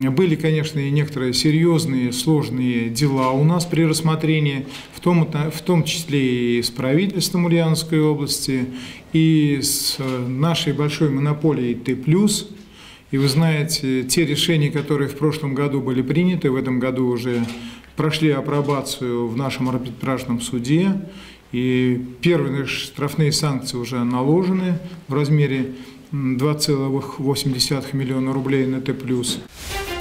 Были, конечно, и некоторые серьезные, сложные дела у нас при рассмотрении, в том числе и с правительством Ульяновской области, и с нашей большой монополией Т+. И вы знаете, те решения, которые в прошлом году были приняты, в этом году уже прошли апробацию в нашем арбитражном суде, и первые штрафные санкции уже наложены в размере 2,8 миллиона рублей на Т+.